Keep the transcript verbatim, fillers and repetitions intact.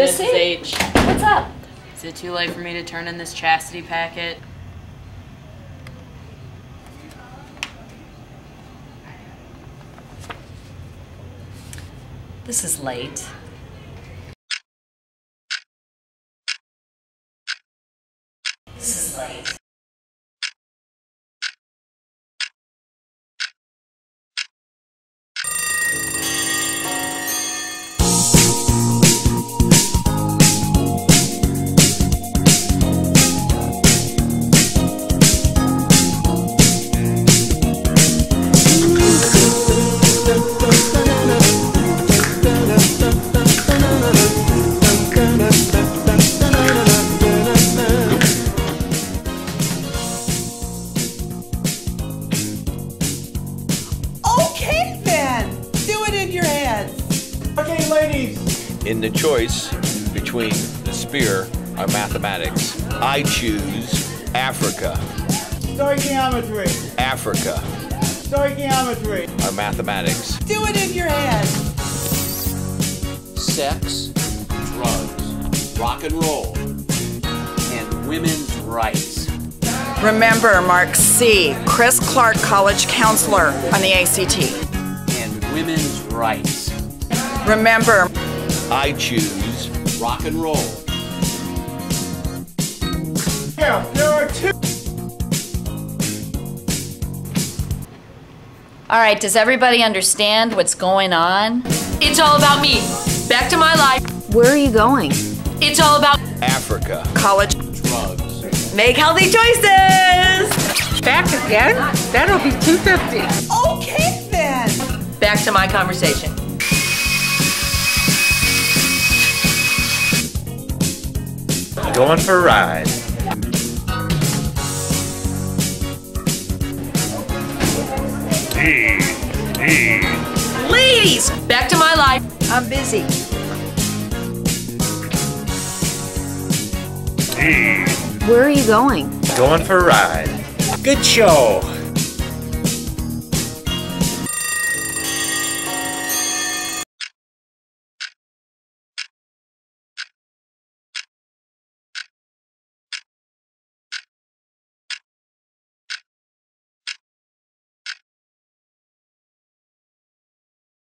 Lucy? Missus H. What's up? Is it too late for me to turn in this chastity packet? This is late. This is late. Okay then, do it in your heads. Okay, ladies. In the choice between the spear or mathematics, I choose Africa. Stoichiometry. Africa Stoichiometry. or mathematics. Do it in your head. Sex, drugs, rock and roll, and women's rights. Remember, Mark C., Chris Clark College Counselor on the A C T. And women's rights. Remember, I choose Rock and roll. Yeah, there are two. All right, does everybody understand what's going on? It's all about me. Back to my life. Where are you going? It's all about Africa. college. Drugs. Make healthy choices! Back again? That'll be two fifty. Okay then. back to my conversation. Going for a ride. Hey, hey. Ladies, back to my life. I'm busy. Hey. Where are you going? Going for a ride. Good show.